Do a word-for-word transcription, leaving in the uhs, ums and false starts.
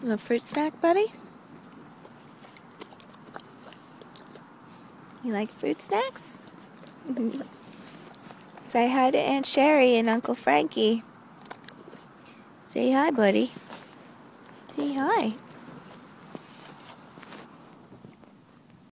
You want a fruit snack, buddy? You like fruit snacks? Say hi to Aunt Sherry and Uncle Frankie. Say hi, buddy. Say hi.